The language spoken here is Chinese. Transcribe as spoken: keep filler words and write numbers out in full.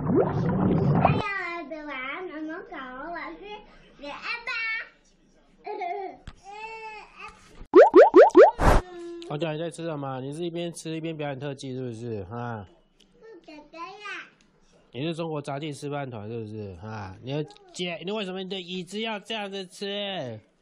Hello everyone, I'm Nicole. Welcome to Abba. 好久你在吃什么？你是一边吃一边表演特技是不是？啊？ 是哥哥呀。 你是中国杂技示范团是不是？啊？你的姐，你为什么你的椅子要这样子吃？